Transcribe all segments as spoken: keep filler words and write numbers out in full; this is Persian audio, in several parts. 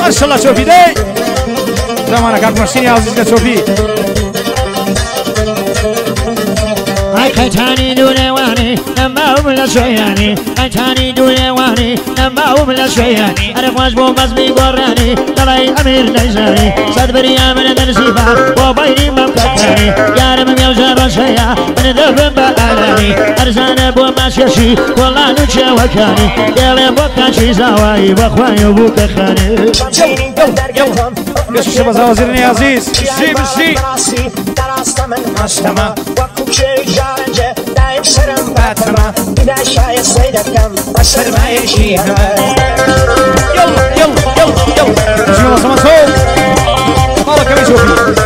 ما شاء الله شوفي داي زمانك عاد ماشيين يا عزيزنا شوفي كتاني دولواني لما هم لشوياني كتاني دولواني لما هم لشوياني أنا واجبو بس بيقراني طلعي أمير ليزاني صد بريا من النسيبة وبيني مبكتاني يا رب يوزا بشيا من ذهب بألاني أرزان أبو ماشيشي والله نجا وكاني يا لي بكاشي زواي بخواي وبوك خاني بس شبه زوازيرني عزيز شي بشي أستمع وكوشي جارنجة دايم سرم باتما إذا شاي صيدكم بسر ما يشيها يلا يلا يلا يلا شنو سما صوت مالا كم يشوفي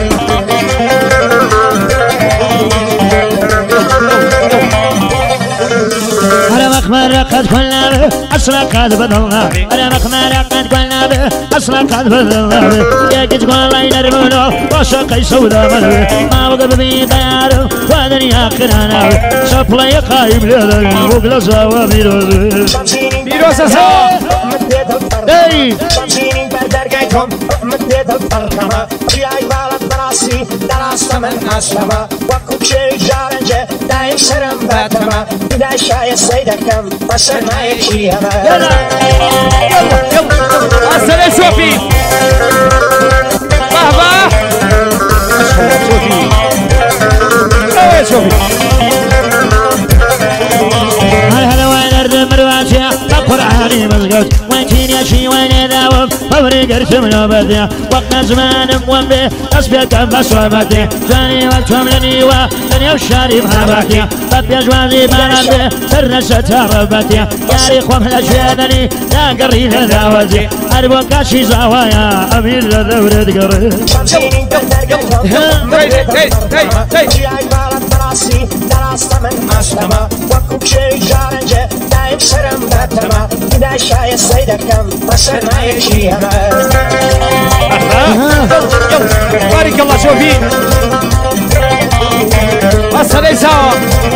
أنا مخمر قد قلنا به أصلا قد بدلنا أنا مخمر قد قلنا به أصلا قد بدلنا به يا جد قول لي نرمونه وشقي سودا ملوه ما وقف بي دياره وادني آخرنا شوف لي قايم لذلك وقل زوا بيروز بيروز أسا اي شمسيني بدرجتهم مديت الفرقمة جاي بالت براسي دراسة من أسلمة وكوشي جارنجة دايم سرم باتما إذا شاي صيدكم بسر ما يشيها يلا يلا يلا أسا شوفي بابا شوفي ايه شوفي هلا هلا وين أرد مرواتيا قرآني مزقوت وين كين يا شي وين ذاوب فوري قرت من أبديا وقت زمان موبي أسبيك بصوبتي ثاني وقتهم لنيوة لنيو الشاري مهبتي باب يجوازي بلدي سرنسة ربتي ياري خوام الأجيادني لا قري لذاوزي أربوك شي زوايا أمير لذورد قري شمسيني بدرجتهم جاي بالت براسي دراسة من أسلمة وكوشي جارنجة دايم سرم باتما إذا شاي صيدكم بسر ما يشيها بارك الله شوفي الصلاة سوا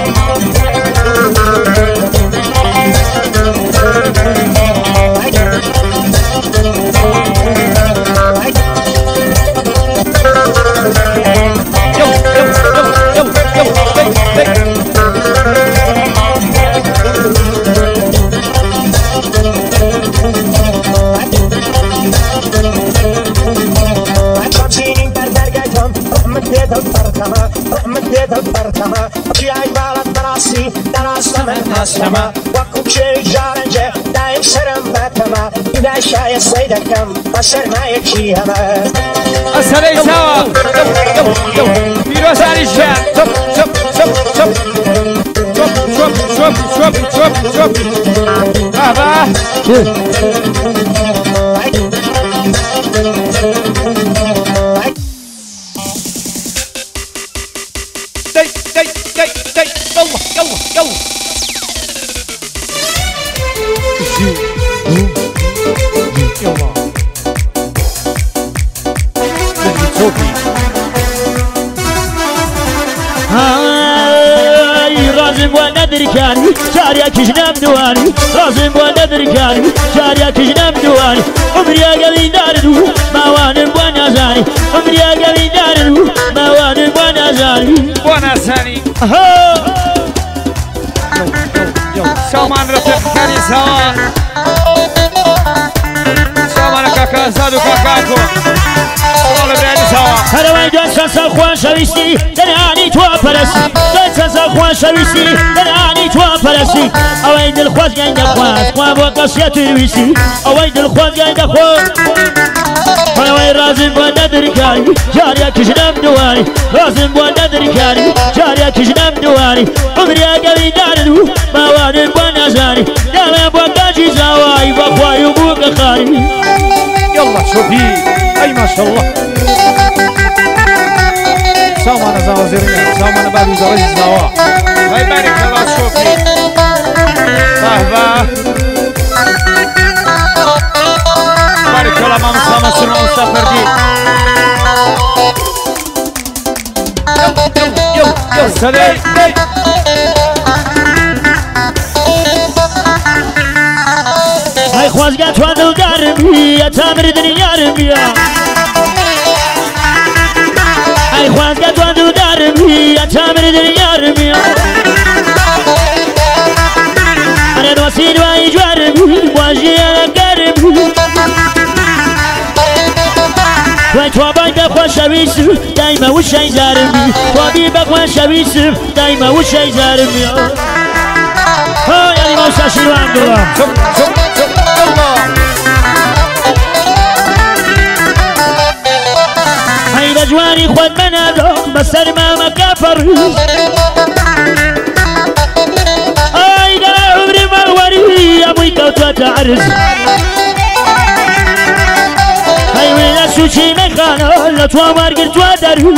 شمسيني بدرجتهم مديت الفرقمة مديت الفرقمة جاي بالت براسي دراسة من أسلمة وكوشي جارنجة دايم سرم باتما إذا شاي صيدكم بسر ما يشيها الصلاة سوا بيروز عن الشام شوف شوف شوف شوف شوف شوف شوف شوف شوف بابا داي داي داي داي يلا يلا يلا يلا هاي رازم وندري كاني شاريا كجنام دواني رازم وندري كاني شاريا كجنام دواني عمري قوي داردو ما وانم وانا زاني عمري قوي داردو ما وانم وانا زاني وانا ثاني ها سامان رفيق كاري سوا سامان كاكا زادو كاكاكو والله براني سوا هلا وين جالس أخوان شويسي دناني توا برسي جالس أخوان شويسي دناني توا برسي أوين الخواز جاي دخواز خواب وقصيت الويسي أوين الخواز جاي دخواز هلا وين رازم وندري كاري جاريا كجنام دواني رازم وندري كاري جاريا كجنام دواني عمري قوي داردو ما وانم وانا زاني داوي بوكاجي زواي بخواي وبوك خاري يلا شوفي اي ما شاء الله سامان زوازيرنا سامان بعد زواج زوا هاي بارك الله شوفي صاحبه بارك الله ماما سامان سرنا مسافر دي يلا يلا يلا سلام هاي خوازقات وادو دارمي يا تامر دنيارمي اي خواز قد ودو دارمي يا تامر دنيارمي انا نوسين واي جوارمي واجي انا قرمي وای تو باید بخواش شویسم دایما وشای زارمی تو بی بخواش شویسم دایما وشای زارمی ها یعنی موسا شیوان دولا های بجوانی خود من ادام بسر ماما کفر ای در عمری مغوری ابوی تو تعرض هاي ولا سوشي مكانه لا توامر قلت ودر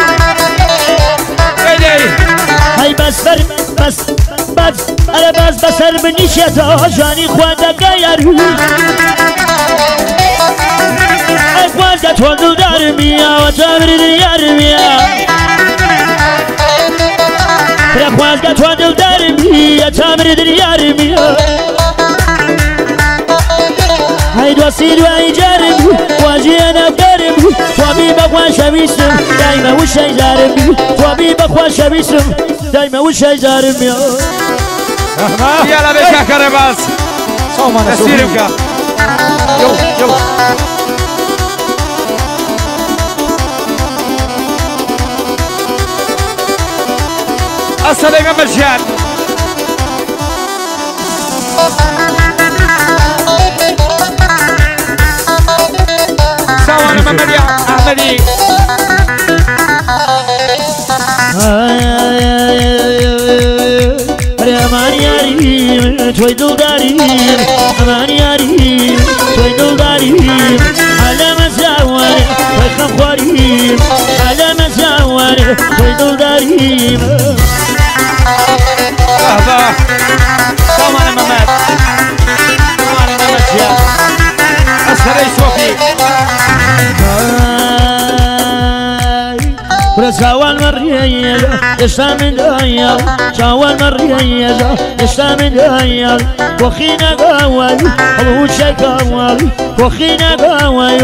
هاي بس بر بس بس انا بس بسر مني شتا جاني خواتك يا هاي خواتك تولدو دارميا وتامر ديارميا يا خواتك تولدو دارميا تامر ديارميا هاي دوسيد واي جاربي واجي انا قربي توابي بخوا شبيسم دايما وشي زاربي توابي بخوا شبيسم دايما وشي زاربي يلا بيشا كرباس صومنا تسيرك يو يو السلام مجان سواني محمد يا احمدي امان ياري توي دلداري امان ياري توي دلداري على مساوي توي خمخوري على مساوي توي دلداري لحظة سواني محمد سواني محمد يا السلام صوفي برساوال مريا يشامل دايا شاوال مريا يشامل دايا وخينا قاوي هو شي قاوي وخينا قاوي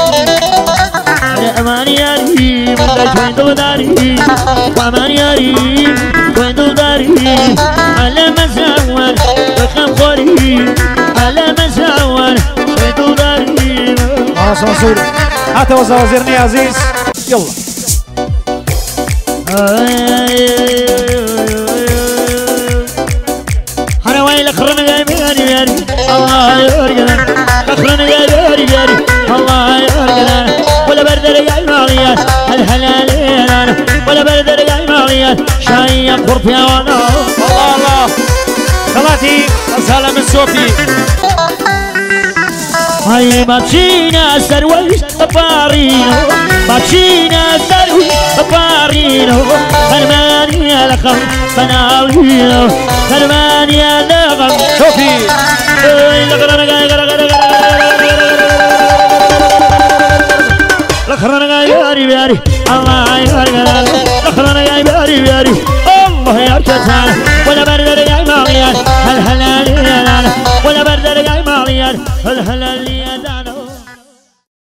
يا امان يا ريم وين دوداري امان يا ريم وين دوداري على مساوال وخم خوري على مساوال وين دوداري خلاص منصور هات وزيرني عزيز يلا أنا وين الأخرن جايبي جاري الله يرجع الأخرن جايبي جاري الله يرجع ولا برد رجعي ماليات الحلال أنا ولا برد رجعي ماليات شاي قرب يا وانا الله الله صلاتي سلام الصوفي هاي ماشينا سروي بارينو ماشينا سروي بارينو فرماني لقم بناوينو فرماني لقم صوفي لخرنا ياري بياري الله ياري لخرنا يا بياري بياري الله يركتنا ولا برد يا ماليان الحلال ولا برد يا ماليان الحلال